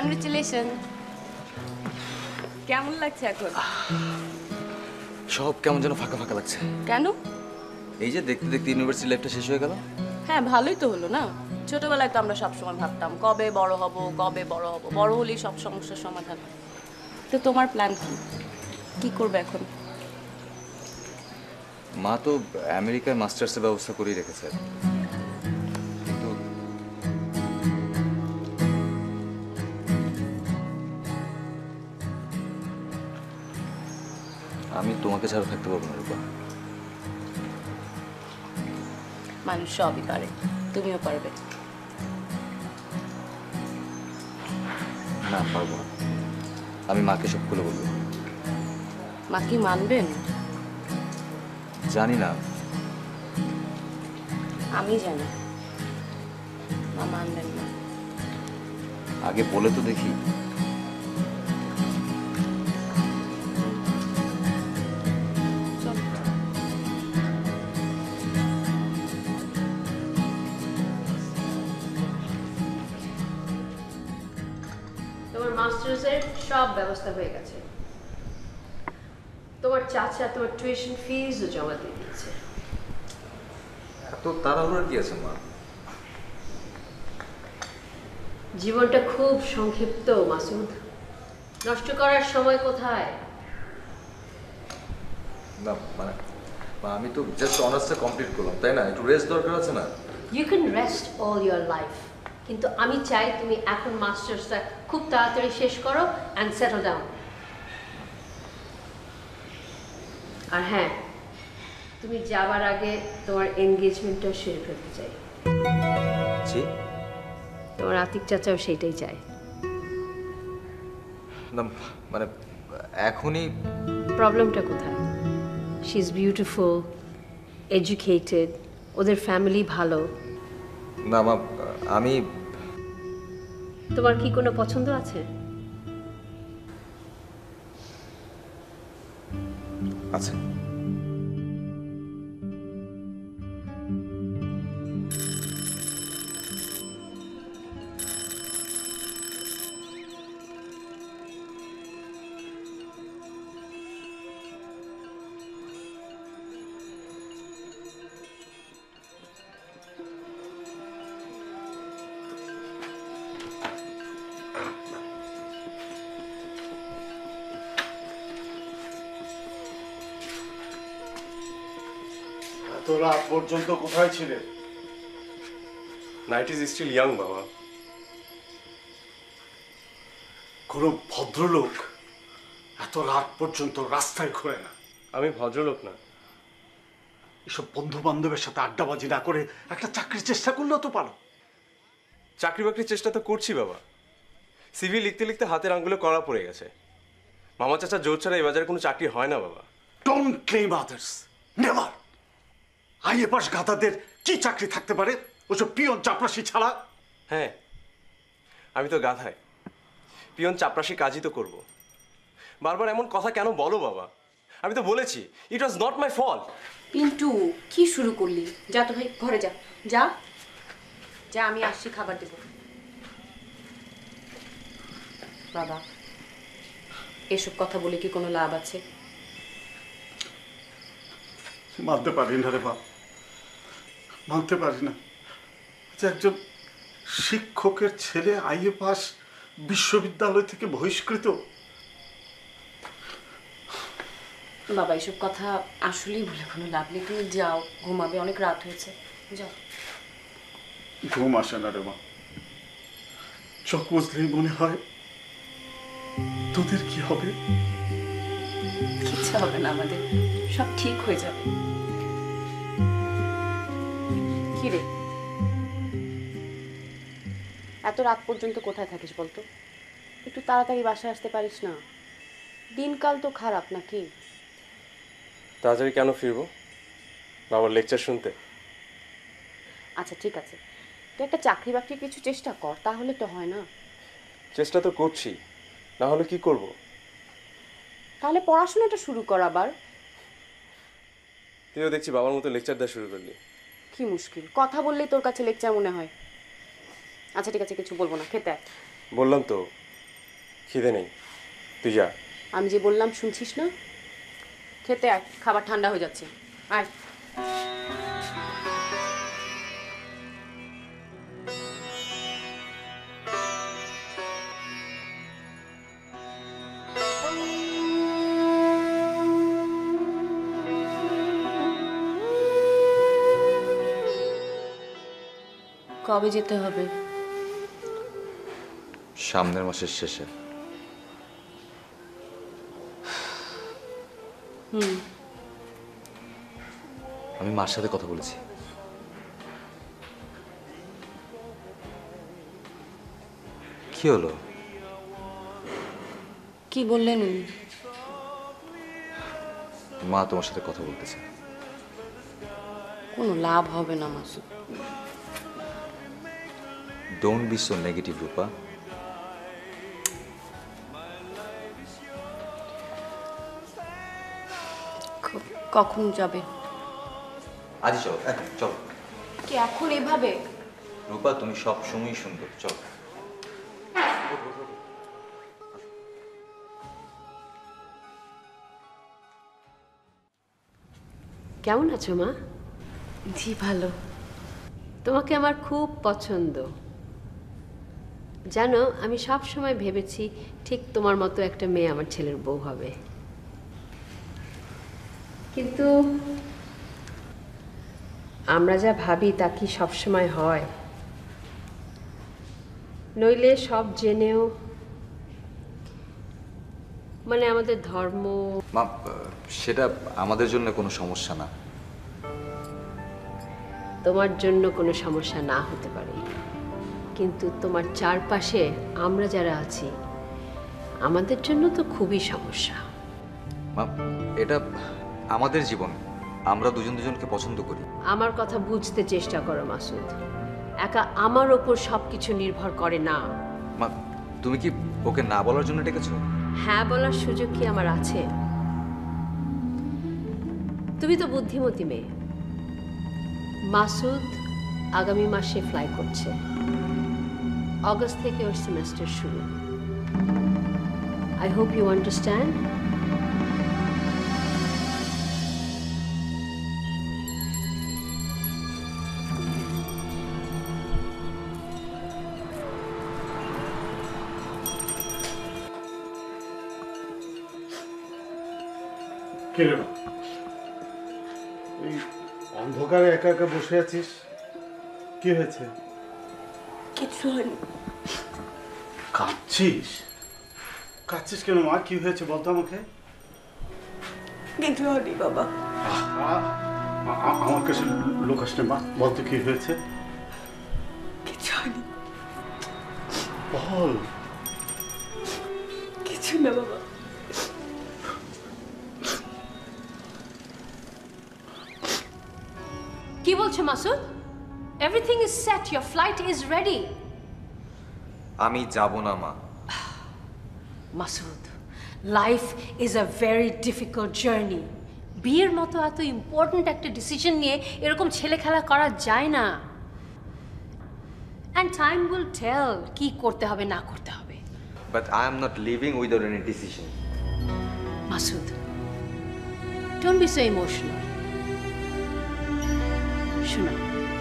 Congratulation. কেমন লাগছে এখন? সব কেমন যেন ফাঁকা ফাঁকা লাগছে। কেন? এই যে দেখতে দেখতে ইউনিভার্সিটি লাইফটা শেষ হয়ে গেল। হ্যাঁ, ভালোই তো হলো না। ছোটবেলায় তো আমরা সবসময় ভাবতাম কবে বড় হব, কবে বড় হব, বড় হলেই সব সমস্যার সমাধান। তো তোমার প্ল্যান কি? কি করবে এখন? মা তো আমেরিকায় মাস্টার্সের ব্যবস্থা করেই রেখেছে, কিন্তু আমি তোমাকে ছাড়া থাকতে পারবো না রূপা। মানুষ সবই পারে, তুমিও পারবে। না, পারবো না। আমি মাকে সব খুলে বলবো। মা কি মানবেন? জানি না। আমি জানি মা মানবেন না। আগে বলে তো দেখি। তোমার মাস্টার্সের সব ব্যবস্থা হয়ে গেছে। তোমার চাচা তোমার টিউশন ফিজও জমা দিয়ে দিয়েছে। এত তাড়াহুড়া কি আছে মা? জীবনটা খুব সংক্ষিপ্ত মাসুদ, নষ্ট করার সময় কোথায়? না মানে আমি তো জাস্ট অনার্সটা কমপ্লিট করলাম, তাই না? একটু রেস্ট দরকার আছে না? You can rest all your life, কিন্তু আমি চাই তুমি এখন মাস্টার্সটা খুব তাড়াতাড়ি শেষ করো অ্যান্ড সেটল ডাউন। আর হ্যাঁ, তুমি যাবার আগে তোমার এনগেজমেন্টটা সেরে ফেলতে চাই। জি? তোমার আতিক চাচাও সেটাই চায়। না মানে এখনই। প্রবলেমটা কোথায়? শি ইজ বিউটিফুল, এডুকেটেড, ওদের ফ্যামিলি ভালো। না মা, আমি। তোমার কি কোনো পছন্দ আছে? আচ্ছা। এত রাত পর্যন্ত কোথায় ছিলে? নাইট ইজ স্টিল ইয়াং বাবা। কোনো ভদ্রলোক এত রাত পর্যন্ত রাস্তায় ঘোরে না। আমি ভদ্রলোক না। এসব বন্ধু বান্ধবের সাথে আড্ডাবাজি না করে একটা চাকরির চেষ্টা করলেও তো পারো। চাকরি বাকরির চেষ্টা তো করছি বাবা। সিভি লিখতে লিখতে হাতের আঙ্গুলে কড়া পড়ে গেছে। মামা চাচা জোর ছাড়া এই বাজারে কোনো চাকরি হয় না বাবা। Don't claim others, never. IA pass গাধাদের কি চাকরি থাকতে পারে ওসব পিয়ন চাপরাশি ছাড়া? হ্যাঁ, আমি তো গাধাই, পিয়ন চাপরাশি কাজই তো করব। বারবার এমন কথা কেন বলো বাবা? আমি তো বলেছি it was not my fault. Pintu, কি শুরু করলি? যা তো ভাই, ঘরে যা। যা যা, আমি আসছি, খাবার দেব। বাবা, এসব কথা বলে কি কোনো লাভ আছে? মানতে পারি না রে বাপ, মানতে পারি না যে একজন শিক্ষকের ছেলে আইএ পাস বিশ্ববিদ্যালয় থেকে বহিষ্কৃত। বাবা, এসব কথা আসলেই বলে কোনো লাভ নেই। তুমি যাও, ঘুমাবে, অনেক রাত হয়েছে, যাও। ঘুম আসে না রে মা, চোখ বুঝলেই মনে হয় তোদের কি হবে। কিচ্ছু হবে না আমাদের, সব ঠিক হয়ে যাবে। কি রে, এত রাত পর্যন্ত কোথায় থাকিস বলতো? একটু তাড়াতাড়ি বাসায় আসতে পারিস না? দিনকাল তো খারাপ নাকি? তাড়াতাড়ি কেন ফিরবো? বাবার লেকচার শুনতে? আচ্ছা ঠিক আছে, তুই একটা চাকরি বাকরি কিছু চেষ্টা কর, তাহলে তো হয় না। চেষ্টা তো করছি, না হলে কি করব? তাহলে পড়াশোনাটা শুরু কর আবার। তুইও দেখছি বাবার মতো লেকচার দেওয়া শুরু করলি। কি মুশকিল, কথা বললেই তোর কাছে লেকচার মনে হয়? আচ্ছা ঠিক আছে, কিছু বলবো না, খেতে আয়। বললাম তো খিদে নেই, তুই যা। আমি যে বললাম শুনছিস না? খেতে আয়, খাবার ঠান্ডা হয়ে যাচ্ছে। আয়। কবে যেতে হবে? সামনের মাসের শেষে। আমি মার সাথে কথা বলেছি। কি হলো? কি বললেন উনি? মা তোমার সাথে কথা বলতেছে। কোনো লাভ হবে না Masud. Don't be so negative Rupa. কখন যাবে? আজই চলো, চলো। কি এখন এভাবে? রূপা তুমি সব সময়ই সুন্দর, চলো। কেমন আছো মা? জি ভালো। তোমাকে আমার খুব পছন্দ। জানো, আমি সব সময় ভেবেছি ঠিক তোমার মতো একটা মেয়ে আমার ছেলের বউ হবে, কিন্তু আমরা যা ভাবি তা কি সবসময় হয়? নইলে সব জেনেও, মানে আমাদের ধর্ম। মা, সেটা আমাদের জন্য কোনো সমস্যা না। তোমার জন্য কোনো সমস্যা না হতে পারে, কিন্তু তোমার চারপাশে আমরা যারা আছি আমাদের জন্য তো খুবই সমস্যা। মা, এটা আমাদের জীবন, আমরা দুজন দুজনকে পছন্দ করি। আমার কথা বুঝতে চেষ্টা করো মাসুদ। একা আমার ওপর সব কিছু নির্ভর করে না। মা, তুমি কি ওকে না বলার জন্য ডেকেছো? হ্যাঁ বলার সুযোগ কি আমার আছে? তুমি তো বুদ্ধিমতী মেয়ে। মাসুদ আগামী মাসে ফ্লাই করছে, অগস্ট থেকে ওর সেমেস্টার শুরু। I hope you understand. কে রে? এই অন্ধকারে একা একা বসে আছিস, কি হয়েছে? কিছু হয়নি। কাঁদছিস? কাঁদছিস কেন মা? কি হয়েছে বলতো আমাকে। কিছু হয়নি বাবা। আমার কাছে লোকাস না মা, বলতো কি হয়েছে? কিছু হয়নি। বল। কিছু না বাবা। কি বলছো Masud? Everything is set, your flight is ready. আমি যাব না মা। Masud, life is a very difficult journey. বিয়ের মতো এত ইম্পর্ট্যান্ট একটা ডিসিশন নিয়ে এরকম ছেলে খেলা করা যায় না। অ্যান্ড টাইম উইল টেল কি করতে হবে না করতে হবে। But I am not living without any decision. Masud, don't be so emotional. শোনো,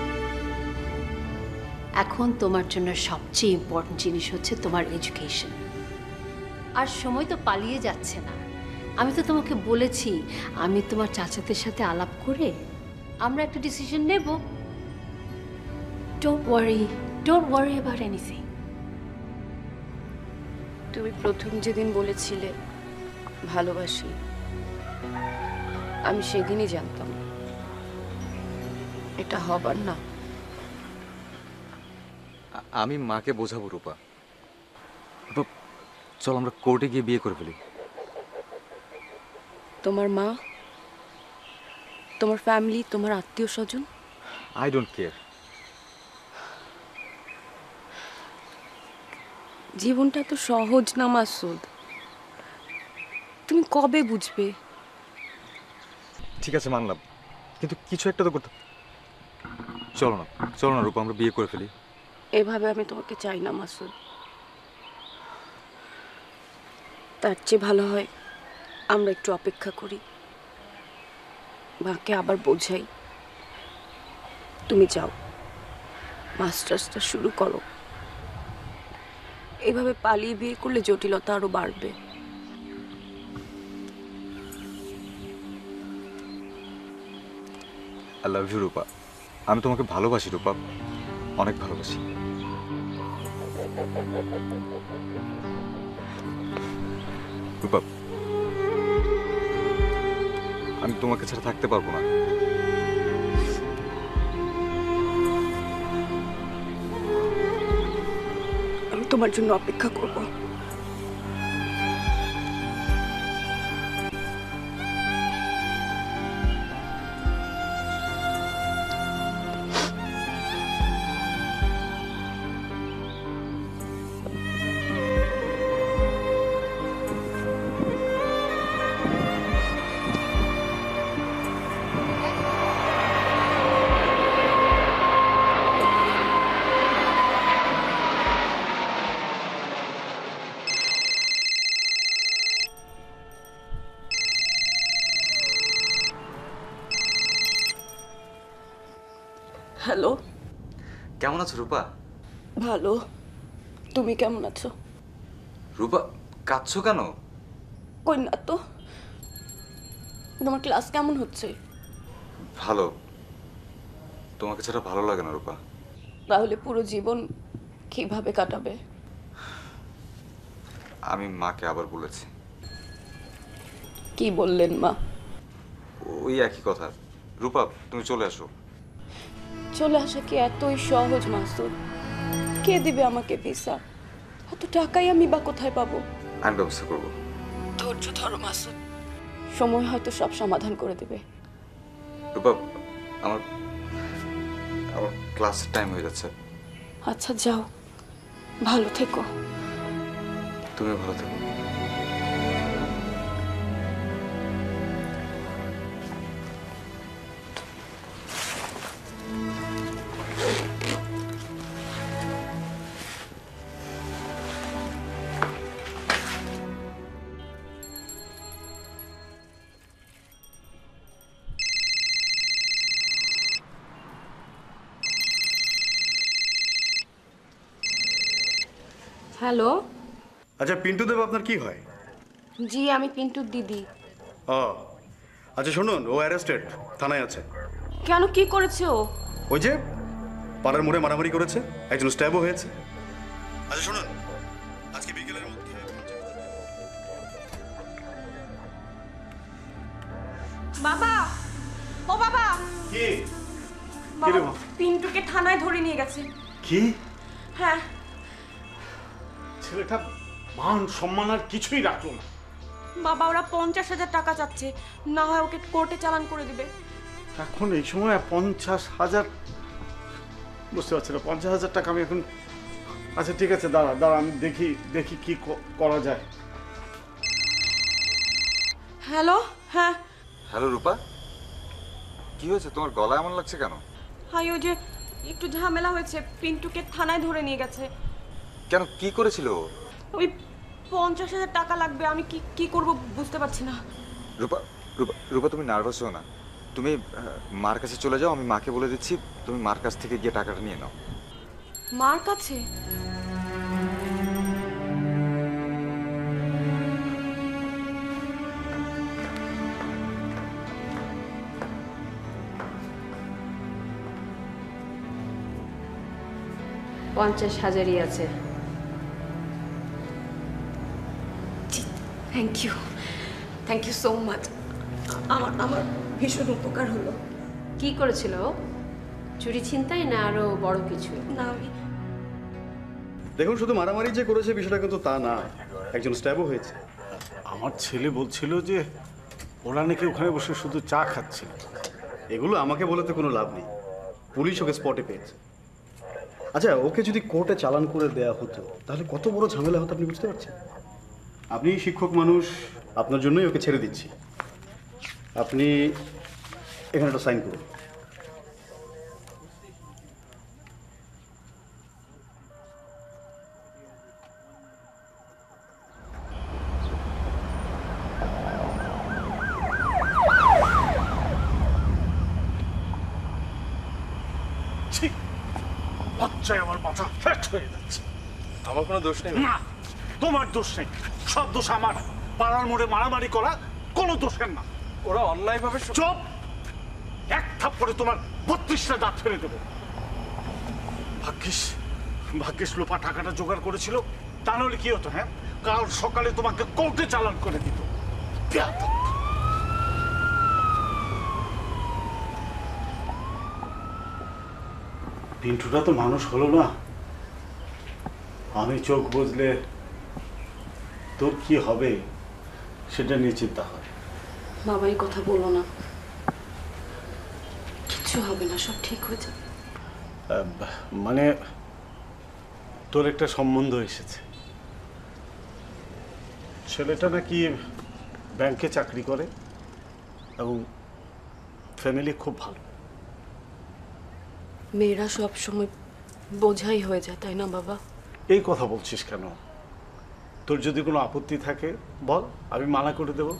এখন তোমার জন্য সবচেয়ে ইম্পর্টেন্ট জিনিস হচ্ছে তোমার এডুকেশন। আর সময় তো পালিয়ে যাচ্ছে না। আমি তো তোমাকে বলেছি, আমি তোমার চাচাদের সাথে আলাপ করে আমরা একটা ডিসিশন নেব। Don't worry about anything. তুমি প্রথম যেদিন বলেছিলে ভালোবাসি, আমি সেদিনই জানতাম এটা হবার না। আমি মাকে বোঝাবো রূপা। চল আমরা কোর্টে গিয়ে বিয়ে করে ফেলি। তোমার মা, তোমার ফ্যামিলি, তোমার আত্মীয় স্বজন, আই ডোন্ট কেয়ার। জীবনটা তো সহজ না মাসুদ। তুমি কবে বুঝবে? ঠিক আছে মানলাম, কিন্তু কিছু একটা তো করতে। চলো না রূপা, আমরা বিয়ে করে ফেলি। এভাবে আমি তোমাকে চাই না মাসুদ। তার চেয়ে ভালো হয় আমরা একটু অপেক্ষা করি, মাকে আবার বোঝাই। তুমি যাও, মাস্টার্সটা শুরু করো। এভাবে পালিয়ে বিয়ে করলে জটিলতা আরো বাড়বে। I love you Rupa. আমি তোমাকে ভালোবাসি রূপা, অনেক ভালোবাসি। রূপা, আমি তোমাকে ছাড়া থাকতে পারবো না। আমি তোমার জন্য অপেক্ষা করব। হ্যালো, কেমন আছো রূপা? ভালো। তুমি কেমন আছো? রূপা, কাঁদছো কেন? কই না তো। তোমার ক্লাস কেমন হচ্ছে? ভালো। তোমাকে ছাড়া ভালো লাগে না রূপা। তাহলে পুরো জীবন কিভাবে কাটাবে? আমি মাকে আবার বলেছি। কি বললেন মা? ওই একই কথা। রূপা, তুমি চলে আসো। চলে আসা কি এতই সহজ মাসুদ? কে দিবে আমাকে ভিসা? এত টাকাই আমি বা কোথায় পাবো? আমি ব্যবস্থা করবো। ধৈর্য ধরো মাসুদ, সময় হয়তো সব সমাধান করে দেবে। রূপা, আমার আমার ক্লাসের টাইম হয়ে যাচ্ছে। আচ্ছা যাও, ভালো থেকো। তুমি ভালো থেকো। হ্যালো। আচ্ছা পিন্টু দেব আপনার কি হয়? জি, আমি পিন্টুর দিদি। ও আচ্ছা শুনুন, ও অ্যারেস্টেড, থানায় আছে। কেন, কি করেছে ও? ওই যে পাড়ার মোড়ে মারামারি করেছে, একজন স্ট্যাবও হয়েছে। আচ্ছা শুনুন, আজকে বিকেলের মধ্যে বাবা, ও বাবা, কি বাবা, রে মা? পিন্টুকে থানায় ধরে নিয়ে গেছে। কি হ্যাঁ। ছেলেটা মান সম্মান আর কিছুই রাখলো না। বাবা, ওরা 50,000 টাকা চাচ্ছে, না হয় ওকে কোর্টে চালান করে দিবে। এখন এই সময় 50,000? বুঝতে পারছি না, 50,000 টাকা আমি এখন। আচ্ছা ঠিক আছে, দাঁড়া দাঁড়া, আমি দেখি দেখি কি করা যায়। হ্যালো। হ্যাঁ। হ্যালো রূপা, কি হয়েছে? তোমার গলা এমন লাগছে কেন? হাই, ওই যে একটু ঝামেলা হয়েছে, পিন্টুকে থানায় ধরে নিয়ে গেছে। কেন, কি করেছিল ও? ওই 50,000 টাকা লাগবে, আমি কি কি করব বুঝতে পারছি না। রূপা, রূপা, রূপা, তুমি নার্ভাস হও না। তুমি মার কাছে চলে যাও, আমি মাকে বলে দিচ্ছি। তুমি মার কাছ থেকে গিয়ে টাকাটা নিয়ে নাও। মার কাছে? পঞ্চাশ হাজারই আছে। Thank you so much. আমার আমার ভীষণ উপকার হলো। কি করেছিল ও? চুরি ছিনতাই না আরো বড় কিছু? না, আমি দেখুন, শুধু মারামারি যে করেছে বিষয়টা কিন্তু তা না, একজন স্ট্যাবও হয়েছে। আমার ছেলে বলছিল যে ওরা নাকি ওখানে বসে শুধু চা খাচ্ছিল। এগুলো আমাকে বলে তো কোনো লাভ নেই, পুলিশ ওকে স্পটে পেয়েছে। আচ্ছা, ওকে যদি কোর্টে চালান করে দেয়া হতো তাহলে কত বড় ঝামেলা হতো আপনি বুঝতে পারছেন? আপনি শিক্ষক মানুষ, আপনার জন্যই ওকে ছেড়ে দিচ্ছি। আপনি এখানে একটা সাইন করুন। ছি, লজ্জায় আমার মাথা ফ্যাট হয়ে যাচ্ছে। আমার কোনো দোষ নেই। না, তোমার দোষ নেই, সব দোষ আমার। পাড়ার মোড়ে মারামারি করা কোনো দোষের না। ওরা অন্যায়ভাবে চুপ! এক থাপ্পড়ে তোমার 32টা দাঁত ফেলে দেবো। ভাগ্যিস ভাগ্যিস লোপা টাকাটা জোগাড় করেছিল, তা নাহলে কি হতো? হ্যাঁ, কাল সকালে তোমাকে কোর্টে চালান করে দিত। বেয়াদব! পিন্টুটা তো মানুষ হলো না। আমি চোখ বুঝলে তোর কি হবে সেটা নিয়ে চিন্তা হয়। বাবা এই কথা বলো না, কিচ্ছু হবে না, সব ঠিক হয়ে যাবে। মানে তোর একটা সম্বন্ধ এসেছে, ছেলেটা নাকি ব্যাংকে চাকরি করে এবং ফ্যামিলি খুব ভালো। মেয়েরা সব সময় বোঝাই হয়ে যায়, তাই না বাবা? এই কথা বলছিস কেন? তোর যদি কোনো আপত্তি থাকে বল, আমি মানা করে দেব।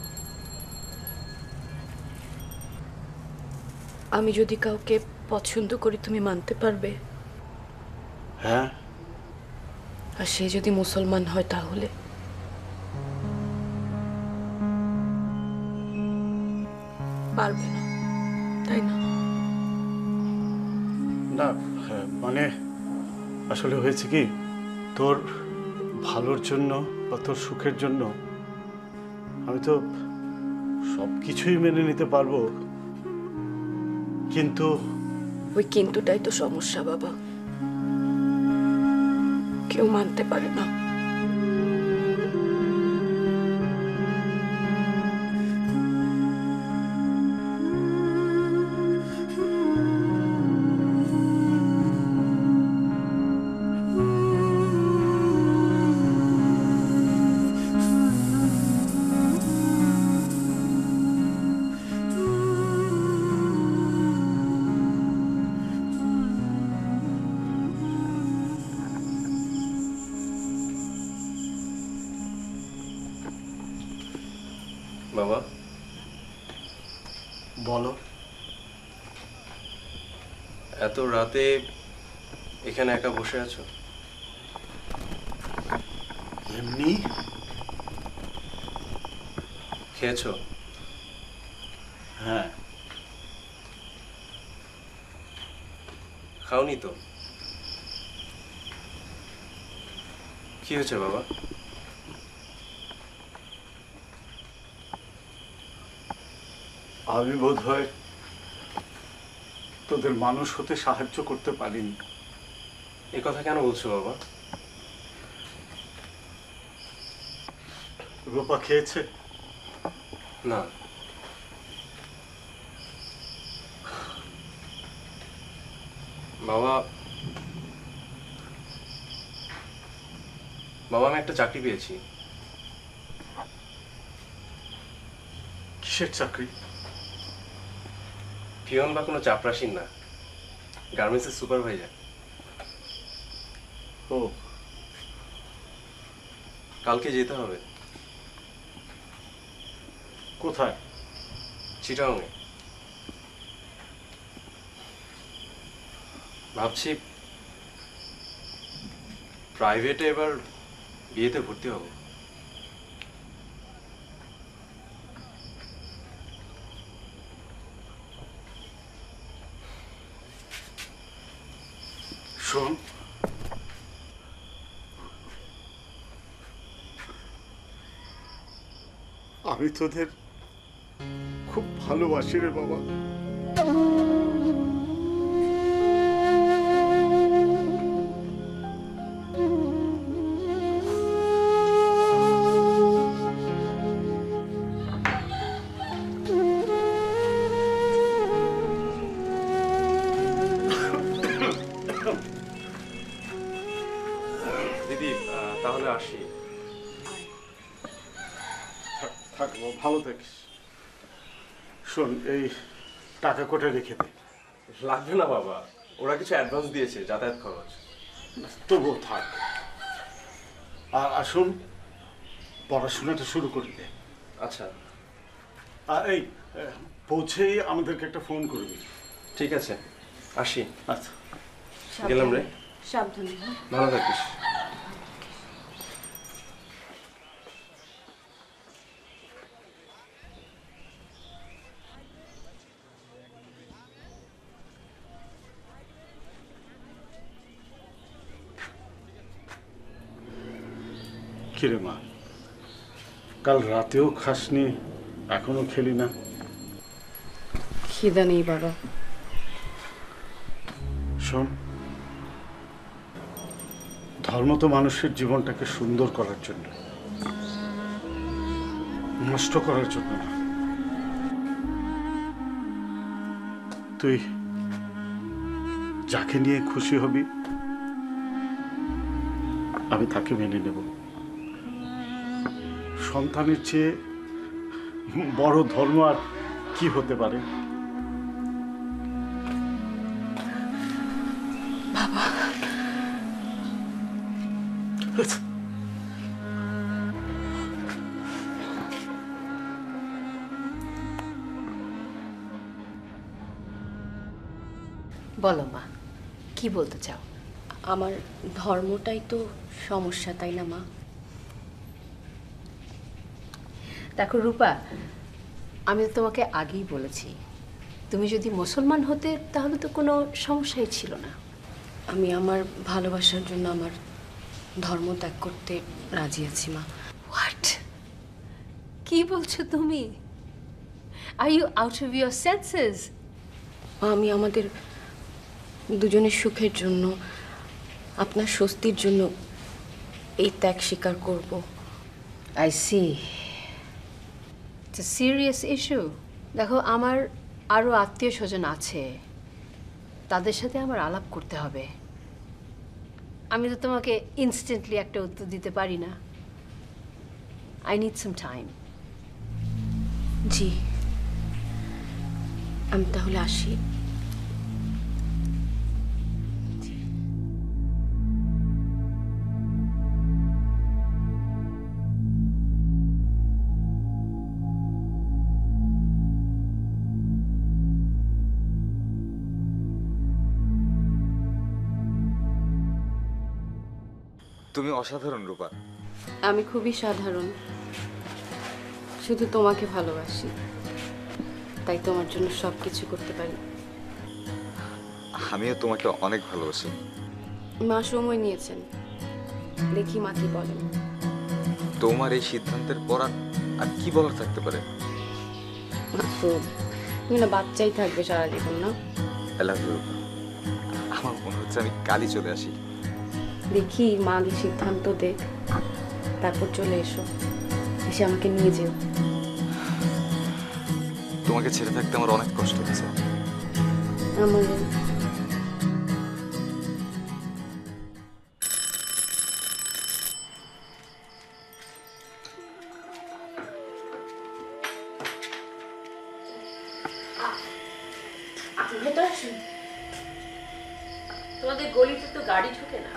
আমি যদি কাউকে পছন্দ করি তুমি মানতে পারবে? হ্যাঁ, আর সে যদি মুসলমান হয় তাহলে? পারবে না, তাই না? না মানে আসলে হয়েছে কি, তোর ভালোর জন্য বা তোর সুখের জন্য আমি তো সব কিছুই মেনে নিতে পারবো, কিন্তু ওই কিন্তুটাই তো সমস্যা বাবা, কেউ মানতে পারে না। বাবা, বলো। এত রাতে এখানে একা বসে আছো? এমনি খেয়েছো? হ্যাঁ। খাওনি তো? কি হয়েছে বাবা? আমি বোধহয় তোদের মানুষ হতে সাহায্য করতে পারিনি। এ কথা কেন বলছো বাবা? রূপা খেয়েছে? না। বাবা, বাবা আমি একটা চাকরি পেয়েছি। কিসের চাকরি? পিয়ন বা কোনো চাপরাশির না, গার্মেন্টসের সুপারভাইজার। ও, কালকে যেতে হবে। কোথায়? চিটাগাংয়ে। ভাবছি প্রাইভেটে এবার বিয়েতে ভর্তি হব। শোন, আমি তোদের খুব ভালোবাসি রে বাবা। দিদি তাহলে আসি। থাক বাবা, ভালো থাকিস। শোন, এই টাকা কোটে রেখে দে। লাগবে না বাবা, ওরা কিছু অ্যাডভান্স দিয়েছে, যাতায়াত খরচ। তবুও থাক। আর আসুন, পড়াশোনাটা শুরু করে দে। আচ্ছা আর এই পৌঁছেই আমাদেরকে একটা ফোন করবি। ঠিক আছে, আসি। আচ্ছা। গেলাম রে। সাবধানে, হ্যাঁ? ভালো থাকিস। কিরে মা, কাল রাতেও খাসনি, এখনো খেলি না? খিদা নেই বাবা। শোন, ধর্ম তো মানুষের জীবনটাকে সুন্দর করার জন্য, নষ্ট করার জন্য না। তুই যাকে নিয়ে খুশি হবি আমি তাকে মেনে নেব। সন্তানের চেয়ে বড় ধর্ম আর কি হতে পারে? বলো মা, কি বলতে চাও? আমার ধর্মটাই তো সমস্যা, তাই না মা? দেখো রূপা, আমি তো তোমাকে আগেই বলেছি, তুমি যদি মুসলমান হতে তাহলে তো কোনো সমস্যাই ছিল না। আমি আমার ভালোবাসার জন্য আমার ধর্ম ত্যাগ করতে রাজি আছি মা। হোয়াট? কি বলছো তুমি? Are you out of your senses? আমি আমাদের দুজনের সুখের জন্য, আপনার স্বস্তির জন্য এই ত্যাগ স্বীকার করব। I see, it's a serious issue. দেখো, আমার আরও আত্মীয় স্বজন আছে, তাদের সাথে আমার আলাপ করতে হবে। আমি তো তোমাকে ইনস্ট্যান্টলি একটা উত্তর দিতে পারি না। I need some time. জি, আমি তাহলে আসি। তুমি অসাধারণ রূপা। আমি খুবই সাধারণ, শুধু তোমাকে ভালোবাসি, তাই তোমার জন্য সব কিছু করতে পারি। আমিও তোমাকে অনেক ভালোবাসি। মা সময় নিয়েছেন, দেখি মা কি বলেন। তোমার এই সিদ্ধান্তের পর আর কি বলার থাকতে পারে? মাসুদ, তুমি না বাচ্চাই থাকবে সারা জীবন, না? I love you Rupa. আমার মনে হচ্ছে আমি কালই চলে আসি। দেখি মা আগে সিদ্ধান্ত দেখ, তারপর চলে এসো, এসে আমাকে নিয়ে যেও। তোমাকে ছেড়ে থাকতে আমার অনেক কষ্ট হচ্ছে। আমার ভেতর আসুন। তোমাদের গলিতে তো গাড়ি ঢোকে না,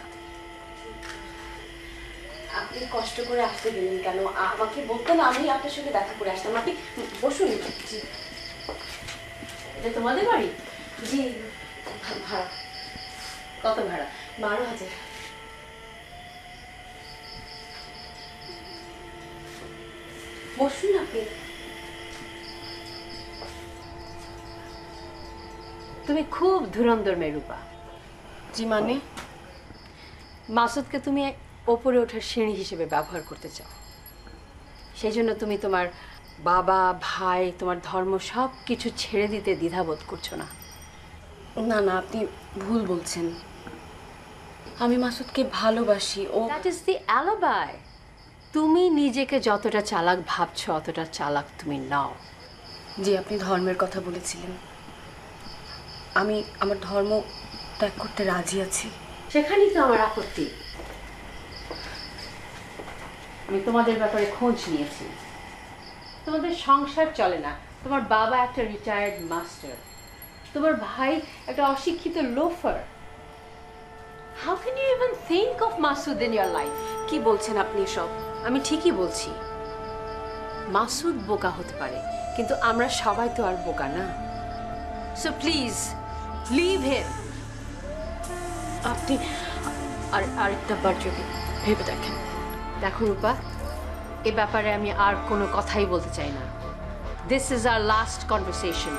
আপনি কষ্ট করে আসতে গেলেন কেন? আমাকে বলতেন, আমি আপনার সঙ্গে দেখা করে আসতাম। আপনি বসুন। জি, এটা তোমাদের বাড়ি? জি, ভাড়া কত ভাড়া? 12,000। বসুন আপনি। তুমি খুব ধুরন্ধর মেয়ে রূপা। জি মানে? মাসুদকে তুমি ওপরে ওঠার সিঁড়ি হিসেবে ব্যবহার করতে চাও, সেই জন্য তুমি তোমার বাবা, ভাই, তোমার ধর্ম সব কিছু ছেড়ে দিতে দ্বিধাবোধ করছো না। না না, আপনি ভুল বলছেন। আমি মাসুদকে ভালোবাসি। Oh that is the alibi. তুমি নিজেকে যতটা চালাক ভাবছো অতটা চালাক তুমি নাও। জি, আপনি ধর্মের কথা বলেছিলেন, আমি আমার ধর্ম ত্যাগ করতে রাজি আছি। সেখানেই তো আমার আপত্তি। আমি তোমাদের ব্যাপারে খোঁজ নিয়েছি, তোমাদের সংসার চলে না। তোমার বাবা একটা রিটায়ার্ড মাস্টার, তোমার ভাই একটা অশিক্ষিত loafer. How can you even think of Masud in your life? কি বলছেন আপনি সব? আমি ঠিকই বলছি। মাসুদ বোকা হতে পারে, কিন্তু আমরা সবাই তো আর বোকা না। So please leave him. আপনি আরেকটা বার যদি ভেবে দেখেন। দেখো রূপা, এ ব্যাপারে আমি আর কোনো কথাই বলতে চাই না। This is our last conversation.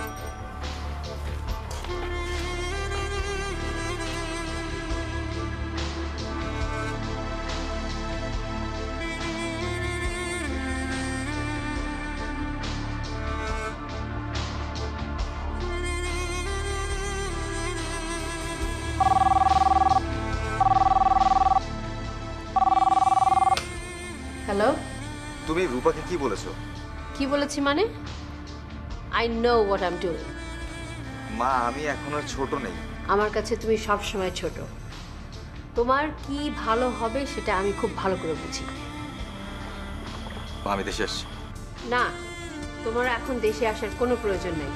Hello, তুমি রূপাকে কি বলেছো? কি বলেছি মানে? I know what I am doing. মা, আমি এখন আর ছোট নেই। আমার কাছে তুমি সব সময় ছোট। তোমার কি ভালো হবে সেটা আমি খুব ভালো করে বুঝি। মা, আমি দেশে আসছি। না, তোমার এখন দেশে আসার কোনো প্রয়োজন নেই।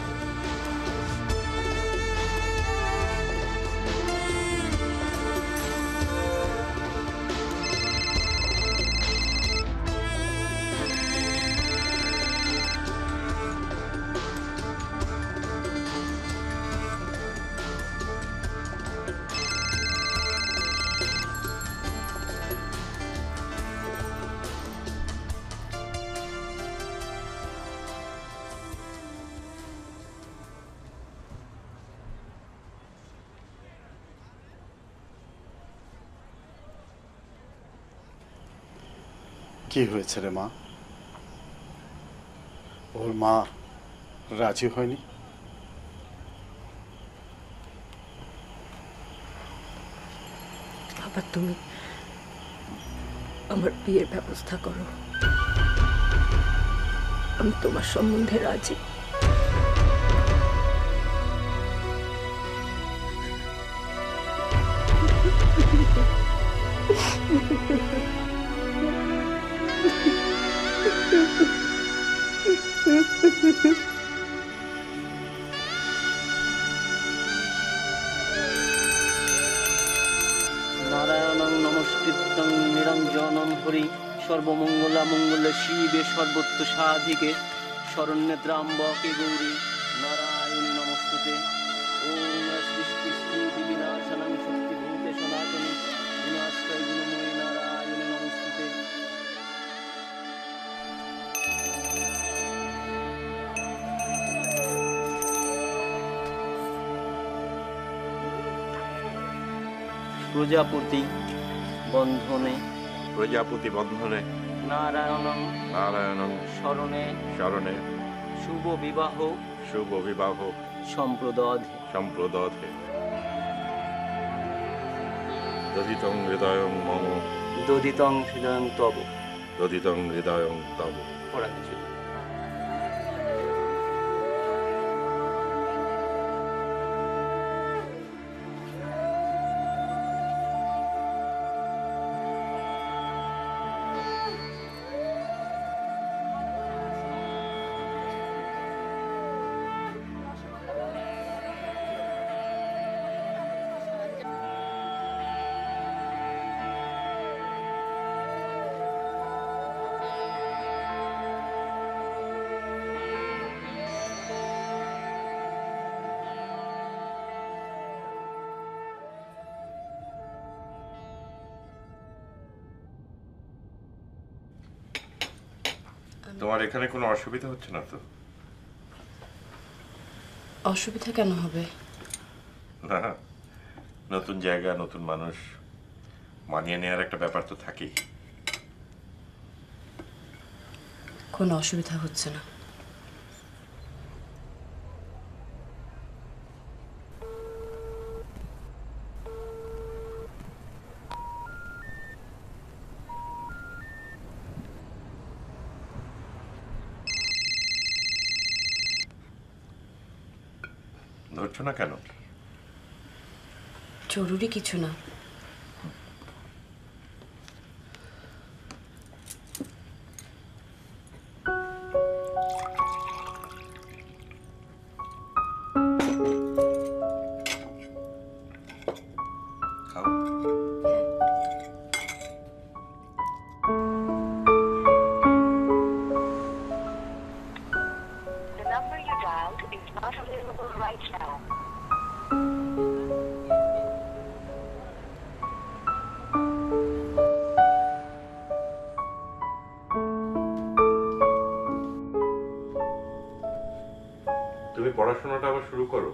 কি হয়েছে রে মা? ওর মা রাজি হয়নি? আবার তুমি আমার বিয়ের ব্যবস্থা করো। আমি তোমার সম্বন্ধে রাজি। নারায়ণং নমস্কৃত্যং নিরঞ্জনং হরি সর্বমঙ্গলামঙ্গলে শিবে সর্বত্র সাধিকে শরণ্যত্রাম্বকে গৌরী নারায়ণী নমস্তুতে। ওম সৃষ্টি স্থিতি বিনাশনং শক্তিভূতে সনাতনী গুণাশ্রয় গুণময়ী নারায়ণী নমস্তুতে। প্রজাপতি বন্ধনে প্রজাপতি বন্ধনে নারায়ণং নারায়ণং শরণে শরণে শুভ বিবাহ শুভ বিবাহ সম্প্রদধে। সম্প্রদধে। দধিতং হৃদয়ং মম দধিতং হৃদয়ং তব। দধিতং হৃদয়ং তব। পড়া কিছু তোমার এখানে কোনো অসুবিধা হচ্ছে না তো? অসুবিধা কেন হবে? না, নতুন জায়গা, নতুন মানুষ, মানিয়ে নেওয়ার একটা ব্যাপার তো থাকেই। কোনো অসুবিধা হচ্ছে না। ধরছো না কেন? জরুরি কিছু না। খাও। The number you dialed is not available right now. পড়াশোনাটা আবার শুরু করো।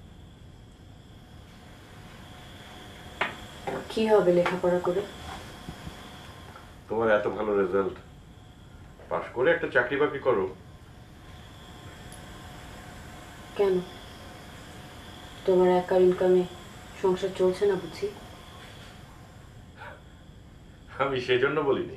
কি হবে লেখাপড়া করে? তোমার এত ভালো রেজাল্ট, পাশ করে একটা চাকরি বাকরি করো। কেন, তোমার একার ইনকামে সংসার চলছে না বুঝি? আমি সেজন্য বলিনি।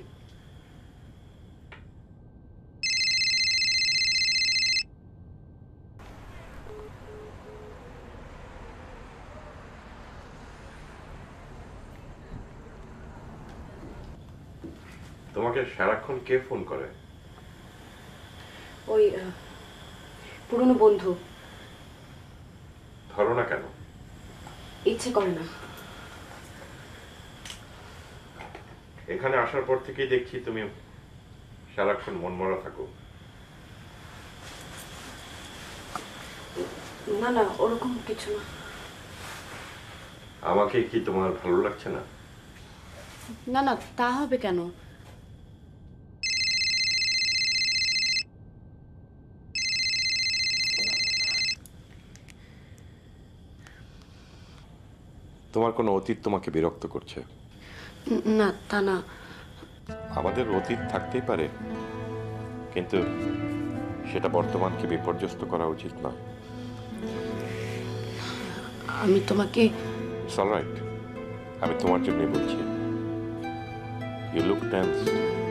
তোমাকে সারাক্ষণ কে ফোন করে? ওই পুরনো বন্ধু। ধরো না কেন? ইচ্ছে করে না। এখানে আসার পর থেকেই দেখছি তুমি সারাক্ষণ মনমরা থাকো। না না, ওরকম কিছু না। আমাকে কি তোমার ভালো লাগছে না? না না, তা হবে কেন? তোমার কোনো অতীত তোমাকে বিরক্ত করছে? না, তা না। আমাদের অতীত থাকতেই পারে, কিন্তু সেটা বর্তমানকে বিপর্যস্ত করা উচিত নয়। আমি তোমাকে ইটস অলরাইট, আমি তোমার জন্যই বলছি। You look tense.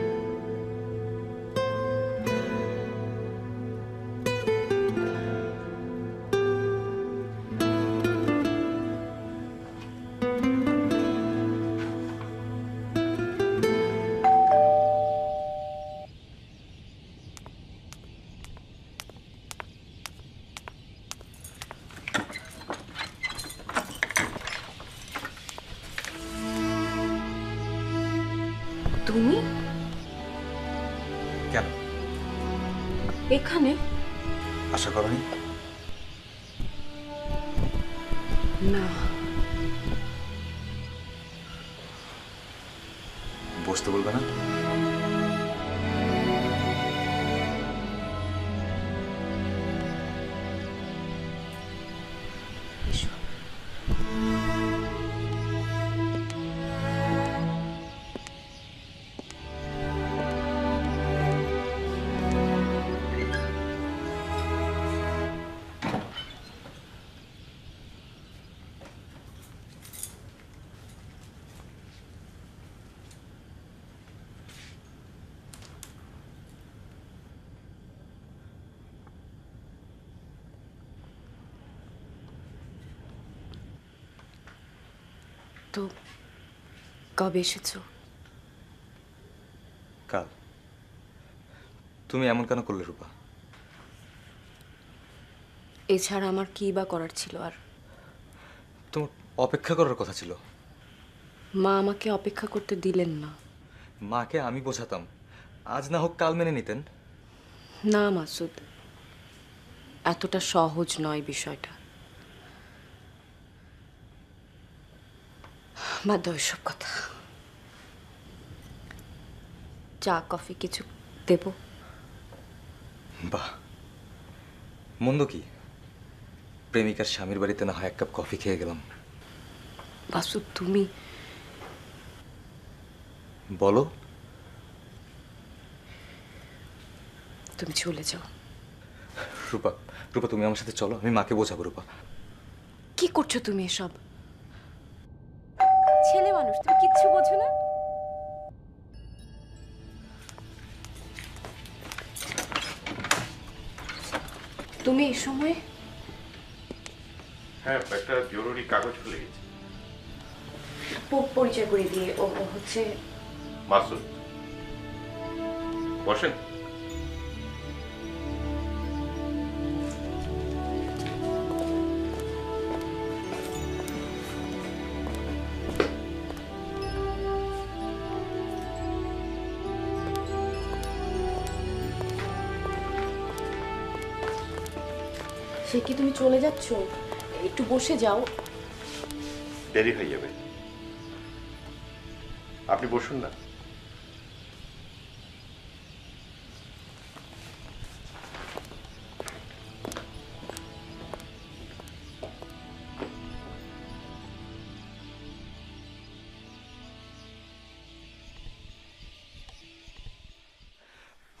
তুমি কেন এখানে? আশা করনি? না, বসতে বলবে না? এসো। তো কবে এসেছো? কাল। তুমি এমন কেন করলে রূপা? এছাড়া আমার কি বা করার ছিল আর? তোমার অপেক্ষা করার কথা ছিল। মা আমাকে অপেক্ষা করতে দিলেন না। মাকে আমি বোঝাতাম, আজ না হোক কাল মেনে নিতেন। না মাসুদ, এতটা সহজ নয় বিষয়টা। বাদ দাও এসব কথা। চা কফি কিছু দেব? বাহ, মন্দ কি? প্রেমিকার স্বামীর বাড়িতে না হয় এক কাপ কফি খেয়ে গেলাম। মাসুদ তুমি বলো। তুমি চলে যাও। রূপা, রূপা তুমি আমার সাথে চলো, আমি মাকে বোঝাবো। রূপা, কি করছো তুমি এসব? ছেলে মানুষ, তুমি কিচ্ছু বোঝো না। তুমি এই সময়? হ্যাঁ, একটা জরুরি কাগজ খুলে গেছে। পরিচয় করে দিয়ে। ও হচ্ছে মাসুদ। বসেন। সে কি তুমি চলে যাচ্ছ? একটু বসে যাও। দেরি হয়ে যাবে, আপনি বসুন না।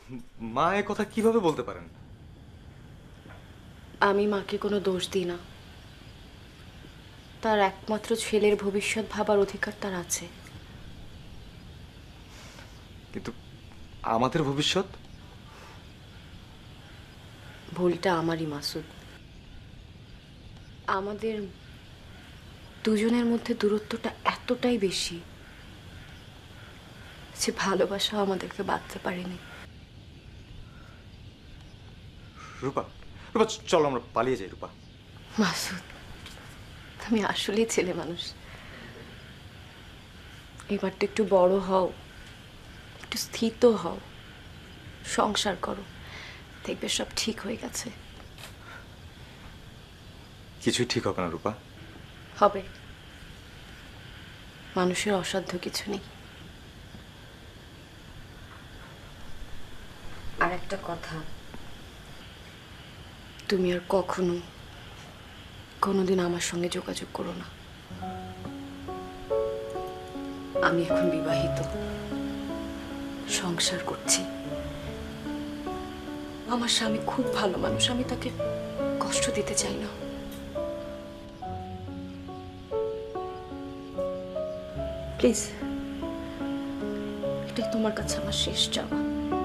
মা এ কথা কিভাবে বলতে পারেন? আমি মাকে কোনো দোষ দিই না। তার একমাত্র ছেলের ভবিষ্যৎ ভাবার অধিকার তার আছে। কিন্তু আমাদের ভবিষ্যৎ? ভুলটা আমারই মাসুদ। আমাদের দুজনের মধ্যে দূরত্বটা এতটাই বেশি যে ভালোবাসা আমাদেরকে বাঁধতে পারেনি। রূপা, রূপা চলো আমরা পালিয়ে যাই। রূপা, মাসুদ, তুমি আসলেই ছেলে মানুষ। এবার তো একটু বড় হও, একটু স্থিত হও, সংসার করো, দেখবে সব ঠিক হয়ে গেছে। কিছুই ঠিক হবে না রূপা। হবে। মানুষের অসাধ্য কিছু নেই। আর একটা কথা, তুমি আর কখনো কোনোদিন আমার সঙ্গে যোগাযোগ করো না। আমি এখন বিবাহিত, সংসার করছি। আমার স্বামী খুব ভালো মানুষ, আমি তাকে কষ্ট দিতে চাই না। প্লিজ, এটাই তোমার কাছে আমার শেষ চাওয়া।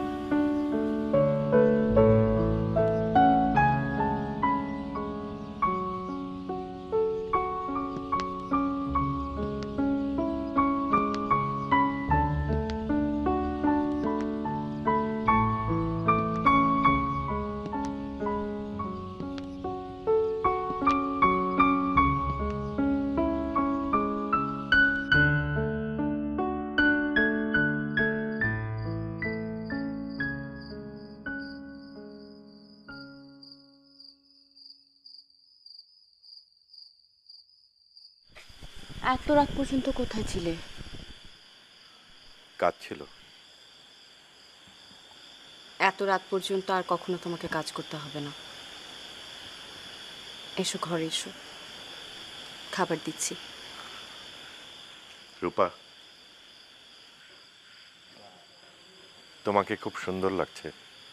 এত রাত পর্যন্ত কোথায় ছিলে? কাজ ছিল। এত রাত পর্যন্ত আর কখনো তোমাকে কাজ করতে হবে না। এসো ঘরে এসো, খাবার দিচ্ছি। রূপা, তোমাকে খুব সুন্দর লাগছে।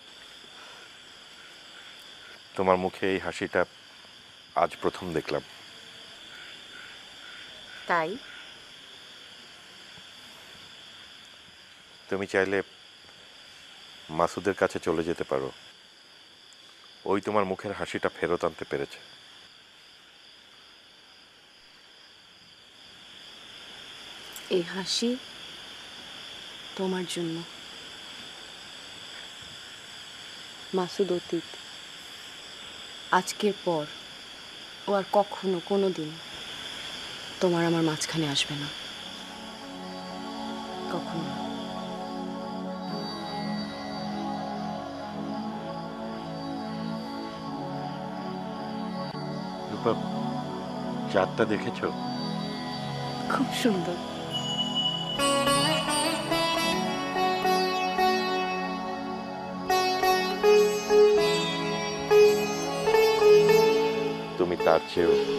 তোমার মুখে এই হাসিটা আজ প্রথম দেখলাম। তাই তুমি চাইলে মাসুদের কাছে চলে যেতে পারো। ওই তোমার মুখের হাসিটা ফেরত আনতে পেরেছে। এই হাসি তোমার জন্য। মাসুদ অতীত, আজকের পর ও আর কখনো কোনোদিন তোমার আমার মাঝখানে আসবে না, কখনো না। রূপা, চাঁদটা দেখেছো? খুব সুন্দর। তুমি তার চেয়েও